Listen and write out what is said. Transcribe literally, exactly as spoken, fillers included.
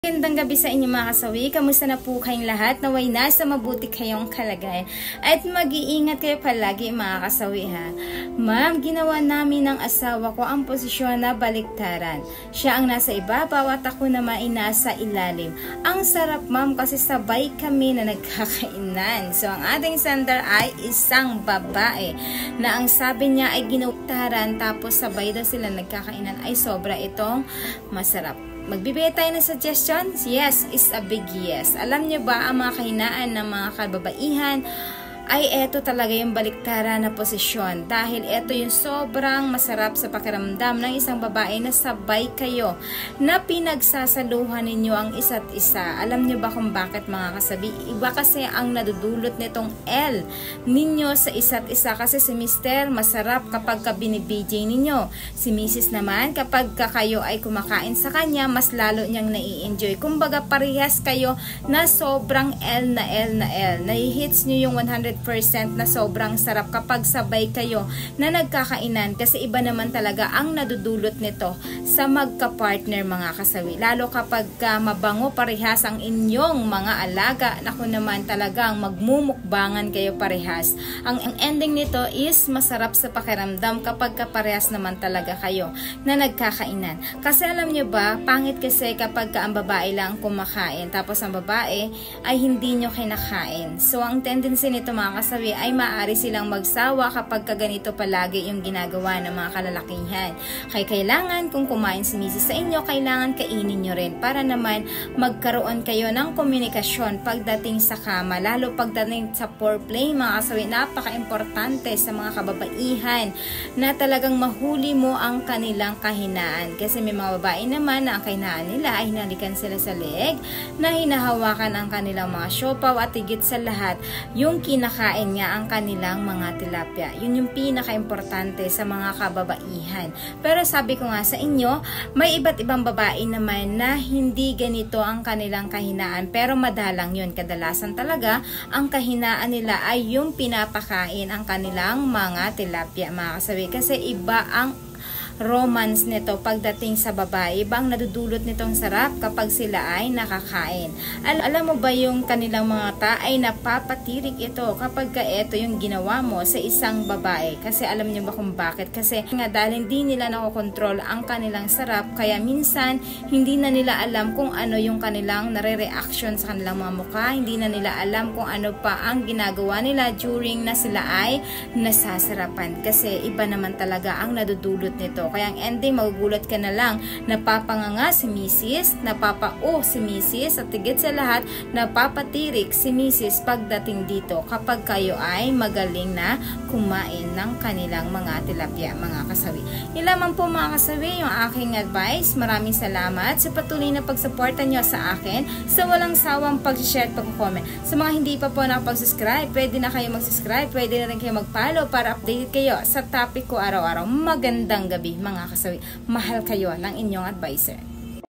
Magandang gabi sa inyo mga kasawi. Kamusta na po kayong lahat? Naway nasa mabuti kayong kalagayan. At mag-iingat kayo palagi mga kasawi ha. Ma'am, ginawa namin ng asawa ko ang posisyon na baliktaran. Siya ang nasa ibabaw at ako naman ay nasa ilalim. Ang sarap ma'am kasi sabay kami na nagkakainan. So ang ating sender ay isang babae na ang sabi niya ay ginuktaran tapos sabay daw sila nagkakainan ay sobra itong masarap. Magbibigay tayo ng suggestions? Yes is a big yes. Alam niyo ba ang mga kahinaan ng mga kababaihan ay eto talaga yung baliktaran na posisyon dahil eto yung sobrang masarap sa pakiramdam ng isang babae na sabay kayo na pinagsasaluhan ninyo ang isa't isa. Alam niyo ba kung bakit mga kasabi? Iba kasi ang nadudulot nitong L ninyo sa isa't isa kasi si Mister masarap kapag ka binibj ninyo. Si Missus naman kapag ka kayo ay kumakain sa kanya mas lalo niyang nai-enjoy. Kumbaga parehas kayo na sobrang L na L na L. Nai-hits niyo yung one hundred percent na sobrang sarap kapag sabay kayo na nagkakainan kasi iba naman talaga ang nadudulot nito sa magka-partner mga kasawi. Lalo kapag uh, mabango parehas ang inyong mga alaga, naku naman talagang magmumukbangan kayo parehas. Ang, ang ending nito is masarap sa pakiramdam kapag kaparehas naman talaga kayo na nagkakainan. Kasi alam nyo ba, pangit kasi kapag ka ang babae lang kumakain tapos ang babae ay hindi nyo kinakain. So ang tendency nito mga kasawi ay maaari silang magsawa kapag kaganito palagi yung ginagawa ng mga kalalakihan. Kaya kailangan kung kumain si Missus sa inyo, kailangan kainin nyo rin para naman magkaroon kayo ng komunikasyon pagdating sa kama. Lalo pagdating sa foreplay mga kasawi, napaka-importante sa mga kababaihan na talagang mahuli mo ang kanilang kahinaan. Kasi may mga babae naman na ang kahinaan nila ay hinalikan sila sa leeg, na hinahawakan ang kanilang mga siopaw at higit sa lahat yung kinakain kain nga ang kanilang mga tilapia. Yun yung pinaka-importante sa mga kababaihan. Pero sabi ko nga sa inyo, may iba't ibang babae naman na hindi ganito ang kanilang kahinaan. Pero madalang yun. Kadalasan talaga, ang kahinaan nila ay yung pinapakain ang kanilang mga tilapia, mga kasabi. Kasi iba ang romance nito pagdating sa babae. Ibang nadudulot nitong sarap kapag sila ay nakakain. Al alam mo ba yung kanilang mga mata ay napapatirik ito kapag ka ito yung ginawa mo sa isang babae. Kasi alam niyo ba kung bakit? Kasi nga dahil hindi nila nakokontrol ang kanilang sarap, kaya minsan hindi na nila alam kung ano yung kanilang nare-reaction sa kanilang mga mukha. Hindi na nila alam kung ano pa ang ginagawa nila during na sila ay nasasarapan. Kasi iba naman talaga ang nadudulot nito. Kaya ang ending, magugulat ka na lang, napapanganga si Missus, napapao si Missus, at higit sa lahat, napapatirik si Missus pagdating dito kapag kayo ay magaling na kumain ng kanilang mga tilapia, mga kasawi. Yun lamang po mga kasawi, yung aking advice. Maraming salamat sa patuloy na pagsuporta nyo sa akin, sa walang sawang pag-share at pag-comment. Sa mga hindi pa po nakapag-subscribe, pwede na kayo mag-subscribe, pwede na rin kayo mag-follow para updated kayo sa topic ko araw-araw. Magandang gabi mga kasawi. Mahal kayo ng inyong advisor.